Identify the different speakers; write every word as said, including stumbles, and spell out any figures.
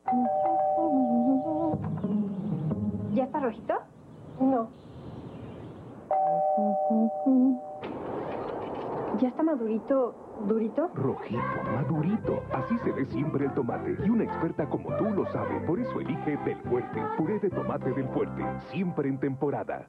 Speaker 1: ¿Ya está rojito?
Speaker 2: No.
Speaker 1: ¿Ya está madurito, durito?
Speaker 3: Rojito, madurito. Así se ve siempre el tomate. Y una experta como tú lo sabe. Por eso elige Del Fuerte. Puré de tomate Del Fuerte. Siempre en temporada.